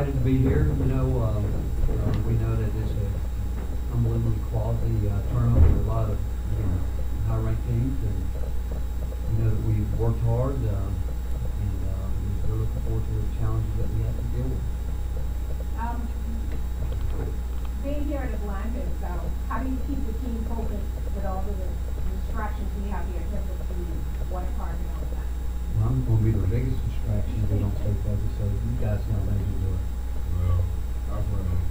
excited to be here. You know, we know that it's a unbelievably quality tournament with a lot of high-ranked teams, and we know that we've worked hard, and we're looking forward to the challenges that we have to deal with. Being here at Atlantis, how do you keep the team focused with all the distractions we have here in terms of the water park and all of that? Well, I'm going to be the biggest distraction if we don't stay focused, so you guys know how to do it. Well, I've run